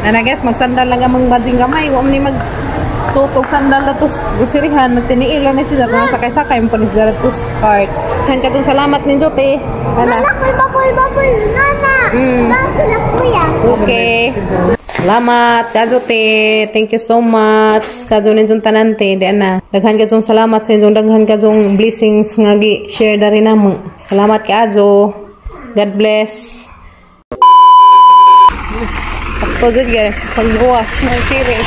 Na guys, magsandal lang among bading gamay. Wa man ni mag sutog sandal na to groserihan. Tiniil lang ni sila. Kung sakay-sakay mo pa ni sila to cart. Kan ka tong salamat ninyo, te. Nana. Bakul. Nana. Okay. Salamat, kadyo te. Thank you so much. Kadyo ninyo tanante. Di ana. Daghan kadyo salamat sa inyo. Daghan kadyo blessings nga gi-share na rin namo. Salamat kadyo. God bless. Ako din guys. Pagbuwas ng series.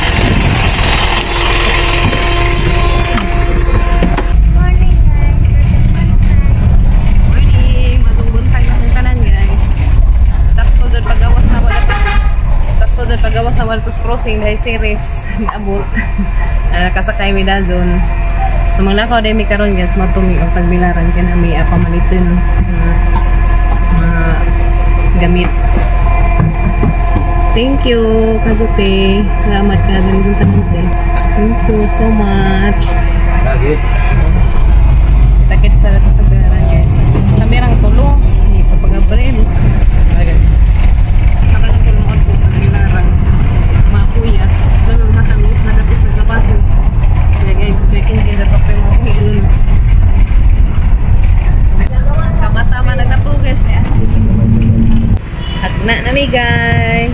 Pagawa sa Waltus Crossing dahil series abot kasakay mi dazon so maglakaw dahil mi karon guys matumi o pagbilaran kaya mi pamalitin gamit. Thank you Kajupe, salamat ka dun dun tanante. Thank you so much. Takit sa latas ng bilaran guys kamerang tulo hindi pa pag-abril nami guys.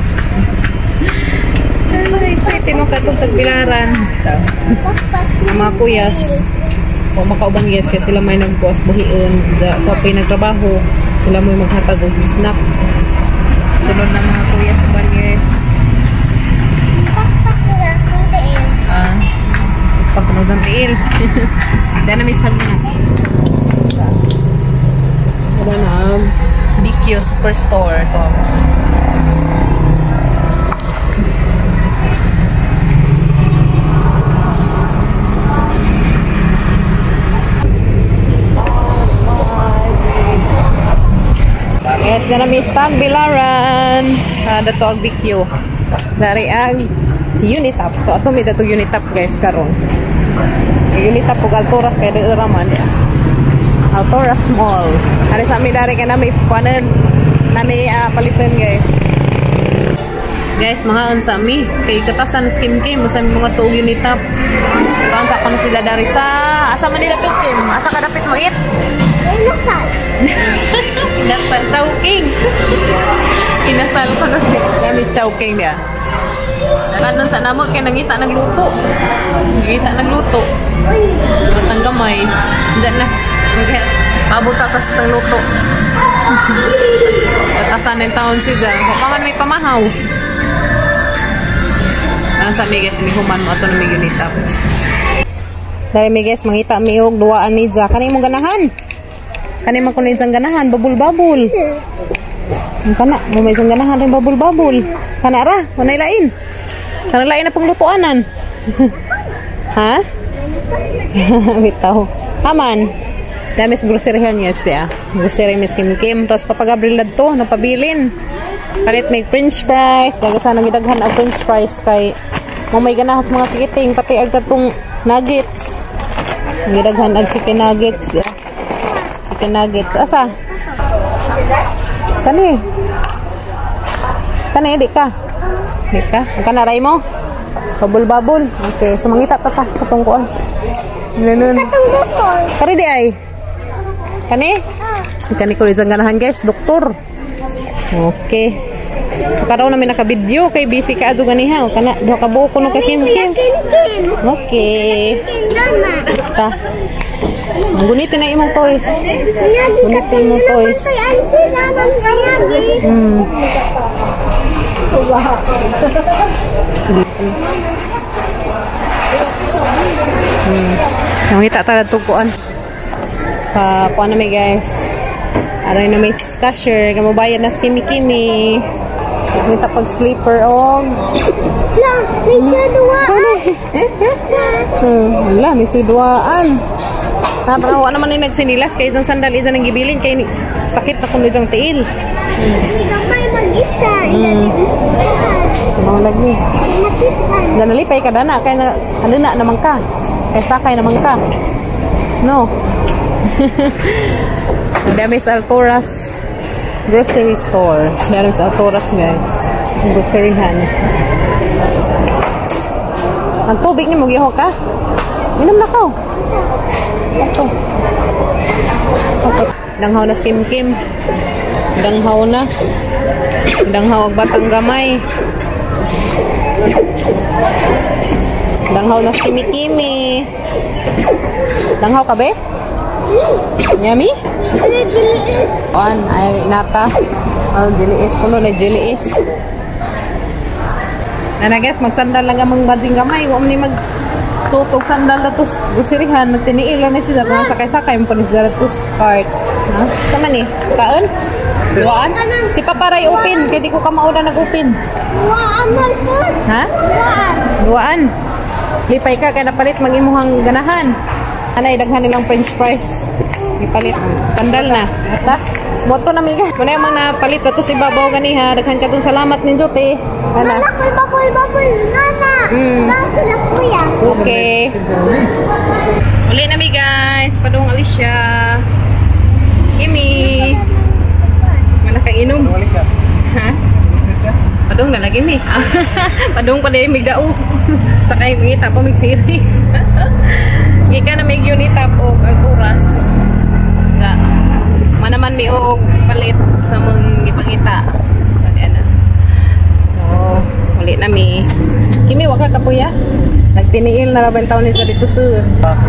Excited mo katong tagbilaran. Mga kuyas. O makauban guys kasi sila may nagbuas buhion. Kapag nagtrabaho, sila may maghatag og snack. Tulad ng mga kuyas uban guys. Papunog ng tiil. Dahil na may sagna. Wala na. BQ Superstore to. Yes, na namin stag bilaran. Dato ang BQ. Dari ang Unitap. So ato mi dato Unitap guys karon. Unitap ug Alturas kay dira raman. Alturas Mall. Hari sa amin dari ka na may panen na may palitan guys. Guys, mga unsa mi kay katasan skin cream sa mga tuog Unitap. Kaon sa kono sila dari sa asa man nila pikim. Asa ka dapit mo it? Inasal. Inasal Chowking. Inasal ko na si Chowking dia. Dalan sa namo kay nangita nagluto. Nangita nagluto. Ang gamay. Diyan na. Pabot sa atas ng luto. Atasan ng taon si Jan. Kapaman may pamahaw. Ano sa migas, may human mo ito na may ginitap. Dahil migas, mangita may og duwaan ni Jan. Kanay mong ganahan? Kanay mong kunay isang ganahan? Babul-babul. Kana, may isang ganahan rin babul-babul. Kana ra, manay lain. Kanang lain na pang lutuanan. Ha? Bitaw. Aman. Dami sa groceryhan guys dia. Grocery Miss Kim Kim. Tapos papag-abril na to, napabilin. Palit may french fries. Dagasan ang gidaghan ang french fries kay mamay ganahas mga chikiting. Pati agtatong nuggets. Ang gidaghan ang chicken nuggets dia. Chicken nuggets. Asa? Kani? Kani, di ka? Di ka? Ang kanaray mo? Babul-babul. Okay, so mangita pa ka. Katungkuan. Ganun. Kari di ay? Kani? Kani ko rin ganahan guys, doktor. Okay. Karoon namin naka-video kay busy ka adyo ganiha. Kana do ka buko no ka kim-kim. Okay. Ta. Gunitin na imong toys. Gunitin imong toys. Nangita tala tukuan. Kuan na may guys. Aray na may cashier. Kamabayad na sa kimi-kimi. Nangita pag sleeper og. La, may sidwaan. Wala, may sidwaan. Parang wala naman yung nagsinilas. Kaya isang sandal, isang nang gibilin. Kaya sakit na kuno isang tiil. Hindi ka pa mag-isa. Mga lagi. Danalipay ka dana. Kaya ano na naman ka. Kaya sakay naman ka. No. Dami sa Alturas grocery store. Dami sa Alturas guys. Groceryhan. Ang tubig ni mo gihok ka? Inom na ko. Ito. Danghaw na skim-kim. Danghaw na. Danghaw ang batang gamay. Danghaw na skimi-kimi. Danghaw ka be? Yummy? On, ay nata. Oh, jiliis. Kuno na jiliis. Na guys, magsandal lang among bading gamay. Huwag ni mag sutog sandal na to groceryhan. Nagtiniil lang na sila. Kung sakay-sakay mo pa ni sila to cart. Ha? Sama ni? Kaon? Duwaan? Si Paparay open. Kaya di ko ka mauna nag-open. Duwaan mo, sir. Ha? Duwaan. Lipay ka kaya napalit mag-imuhang ganahan. Anay, daghan nilang french fries. Ipalit. Sandal na. Ata? Moto na miga. Muna yung mga napalit na to si Babaw ganiha. Daghan ka itong salamat ninyo, te. Ana. Bakul. Nana. Sila kuya. Okay. Uli na mi guys. Padung Alicia. Kimi. Malakang inom. Ha? Padung na lagi mi. Padung pa na yung migdao. Sakay mingita pa mig series. Gika na mig unitap og ang oras. Nga. Manaman mi og palit sa mong ipangita. Ayan na. So, ulit na mi. Kimi, waka ka po ya? Nagtiniil na rabang taon nito dito sir.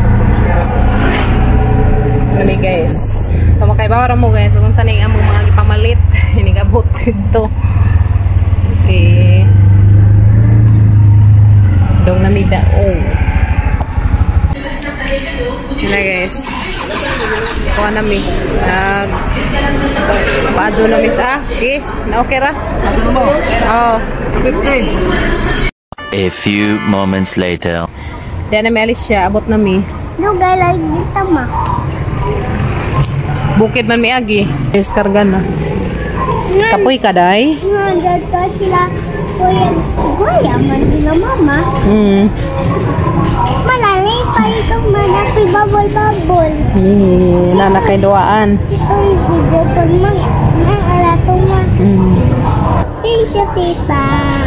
Ano mi guys. So, makaibawa mo guys. So, kung saan yung among mga ipamalit. Hinigabot ko ito. Okay. Dong na mi dao. Yan na guys. Kuha na mi. Paadyo na mi sa. Okay. Na okay ra? Oo. A few moments later. Diyan na mi alis siya. Abot na mi. Dugay lang dito, ma. Bukid man mi agi. Diskarga na. Kapoy ka, day? Nga, dito sila kuya man sila, mama. Malalay pa ito, manapay babol. Nana kay duaan. Ito yung bigopon, ma. Ang alato, ma. Thank you, tita.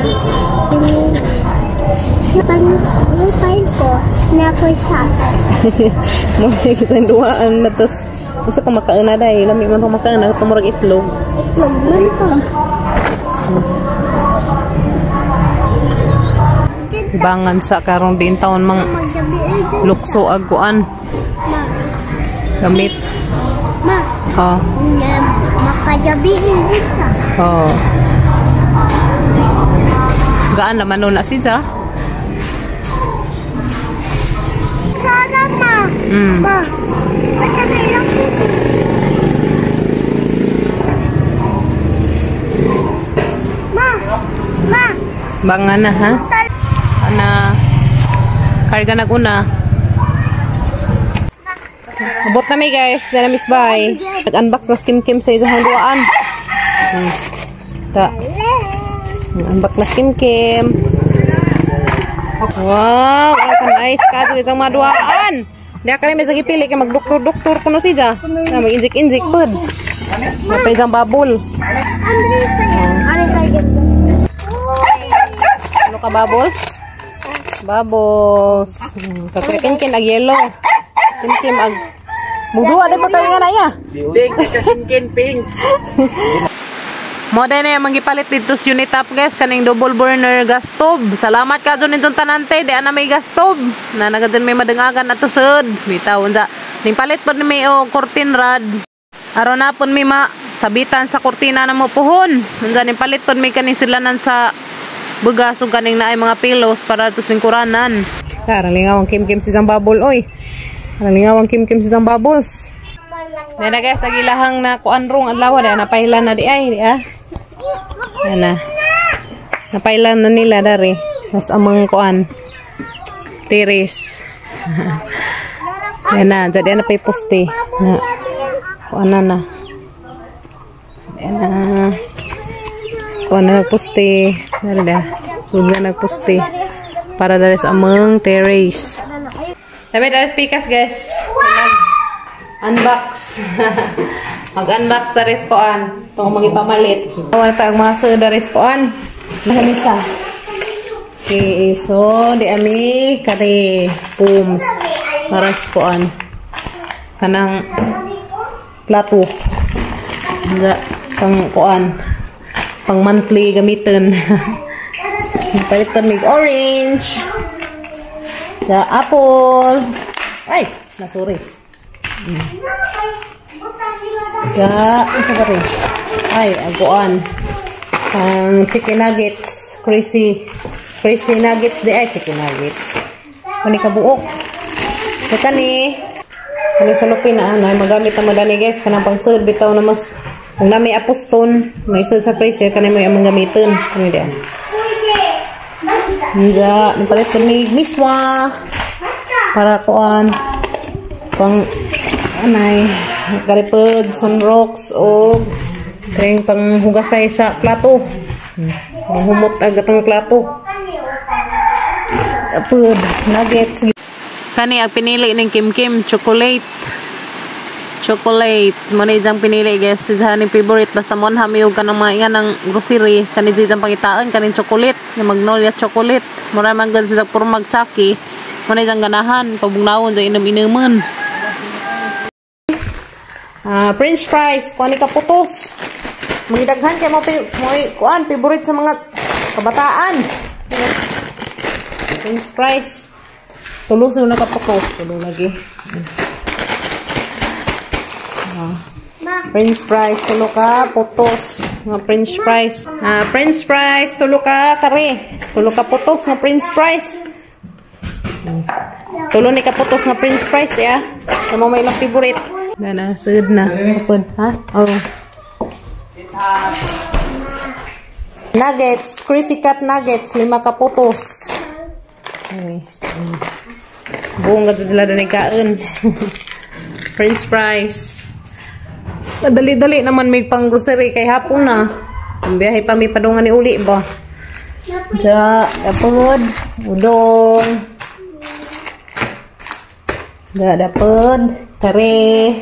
Yung file ko, na ako'y saka. Muna kisang duaan na tos. Kasi kung makain na day, lamig man kung makain na, tumurag itlog. Itlog man to. Ibangan sa karong din taon mga lukso aguan. Gamit. Ma. Oh. Makajabi dito. Oh. Gaan naman nun na siya. Sana, ma. Ma. Pagkakay lang dito. Ma. Bangan na ha? Ana. Karga na una. Abot na mi guys. Dala miss bye. Nag-unbox na skim-kim sa isang duaan. Ta. Unbox na skim-kim. Wow, ang nice ka sa isang maduaan. Di ka rin may sagipili kaya mag-doktor-doktor kuno siya. Mag-injik-injik pod. May isang babol. Ano ka bubbles? Bubbles. Kasi kin-kin ag yellow. Kin-kin ag mugduwa din pa kayo nga na ya. Pink, kin-kin, pink. Moda na yung magipalit dito sa Unitap guys. Kaning double burner gas stove. Salamat ka dyan yung tanante. Di na may gas stove. Na nagadyan may madangagan na to sud. Bitawon sa. Ning palit pa ni may curtain rod. Aron na po may sabitan sa kurtina na mo puhon. Nandiyan yung palit pa may kaning silanan sa bugas o kaning na ay mga pillows para ito sa kuranan. Karalingawang kim-kim si isang bubble. Oy. Karalingawang kim-kim si isang bubbles. Dahil na guys, agilahang na kuanrong ang lawa. Dahil napailan na di ay. Di ah. Yan na. Napailan na nila dari. Mas amang kuan. Tiris. Yan na. Jadi na pa'y poste. Kuan na. Yan na. Kuan na poste. Dari da. Suga nagposte. Para dari sa amang terrace. Sabi dari speakers guys. Unbox. Mag-unbox sa reskoan. Itong magipamalit. Wala tayong mga sa reskoan. Mahamisa. Okay, so di ami kare pums para sa kuan. Kanang plato. Nga pang kuan. Pang monthly gamitin. Palitan mig orange. The apple. Ay, nasuri. Isa pa rin. Ay, aguan. Ang chicken nuggets. Crazy nuggets di ay chicken nuggets. Kani kabuok. Ito ni. Kani sa lupin na. Magamit ang madani guys. Kanang pang sud bitaw na mas. Ang nami apuston. May sud sa freezer. Kani mo yung gamitin. Kani di. Hindi. Napalit ko ni miswa. Para kuan. Pang anay. Karipod, sunrocks, o kring panghugasay sa plato. Humot agad ang plato. Kapod, nuggets. Kani ang pinili ng Kim Kim, chocolate. Chocolate. Muna diyang pinili guys. Diyan yung favorite. Basta mo hamiyog ka ng mga ng grocery. Kani diyang pangitaan. Kani chocolate. Yung Magnolia chocolate. Mura man gano'n siya puro magtsaki. Muna diyang ganahan. Pabungnawon dyan inum-inuman. French fries. Kuha ni kaputos. Magidaghan kayo mo kuhaan. Favorite sa mga kabataan. French fries. Tulo sila na kaputos. Tulo lagi. French fries. Tulo ka putos. Nga French fries. French fries. Tulo ka kare. Tulo ka putos. Nga French fries. Tulo ni kaputos nga French fries. Ya. Sama may ilang favorite. Na, sud na. Kapod, ha? Oh. Nuggets. Crazy Cat Nuggets. 5 kaputos. Okay. Buong ka sila na nagkaan. French fries. Madali-dali naman may pang grocery kay hapon na. Ang biyahe pa may padungan ni uli ba? Diya, kapod. Udong. Diya, dapod. Kare.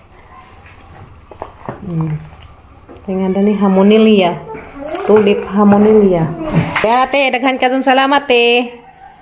Tingnan ni Harmonilia. Tulip Harmonilia. Ya, te, daghan ka dun salamat, te.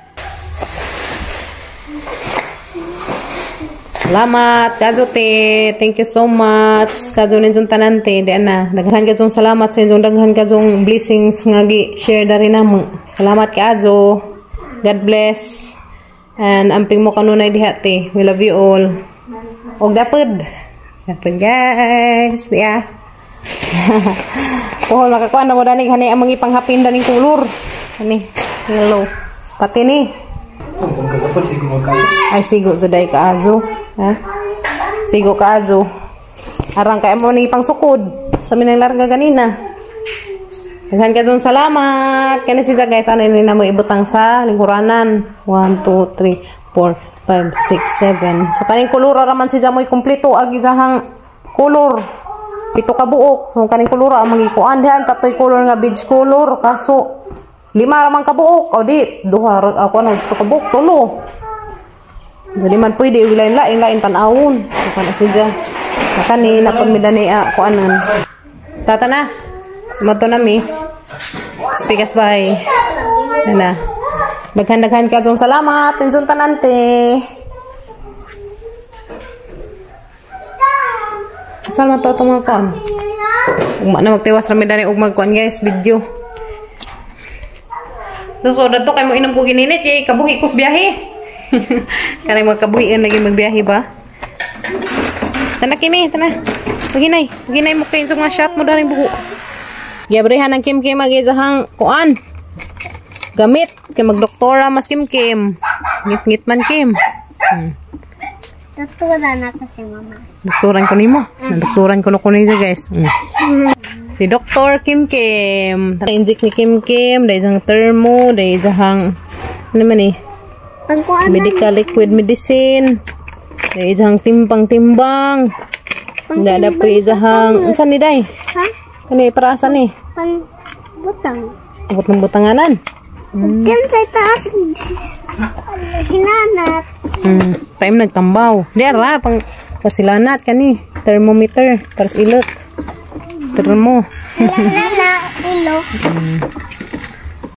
Salamat, kajo, te. Thank you so much. Kajo ninjong tanan, te. Di na. Daghan ka dun salamat sa injong daghan ka dun blessings nga gi-share dari namo. Salamat, kajo. God bless. And amping mo kanunay diha, te. We love you all. O gapod. Gapod guys. Diya. Puhol makakuan na mo danig. Hani ang mga ipanghapin daning kulor. Hani. Hello. Pati ni. Ay sigo. Zuday ka azo. Ha? Sigo ka azo. Arang kaya mo ni ipang sukod. Sa minang larga ganina. Daghan ka dun salamat. Kaya sila guys. Ano yun na mo ibutang sa lingkuranan. 1, 2, 3, 4, 5, 6, 7. So, kaning kulura raman si Jamoy kumplito. Agi jahang kulor. 7 ka buok. So, kaning kulura ang magikuan. Diyan, tatoy kulor nga beige color. Kaso, 5 raman ka buok. O di, 2 ako ano, 7 ka buok. 3. Jadi man pwede. Lain tanawon. So, kana si Jam. Nakani, napamida ni kuanan. Tata na. Sumato na mi. Speakas bye. Yan na. Daghan-daghan ka dong salamat. Tinsun tanante. Salamat to mga kon. Ugma na magtiwas rami dani ug magkuan guys video. So dato kay mo inom ko gininit kay kabuhi kus biyahe. Kanay magkabuhian lagi magbiyahe ba? Tana kimi, tana. Paginay mo kayo sa mga shot mo dani buho. Giabrehan ang Kim Kim magizahang kuan. Gamit kay magdoktora mas Kim Kim. Ngit man Kim. Doktora na kasi mama. Doktoran ko nimo. Doktoran ko kuno niya guys. Si Dr. Kim Kim. Inject ni Kim Kim, dahil isang thermo, dahil isang ano man medical liquid medicine. Dahil isang timbang-timbang. Hindi ada po isang saan ni day? Ha? Kani para saan ni? Butang. Abot ng butanganan. Diyan sa taas. Hinanat. Paim nagtambaw. Dera, pang pasilanat kani. Thermometer. Para sa ilot. Thermo. Hinanat. Ilok.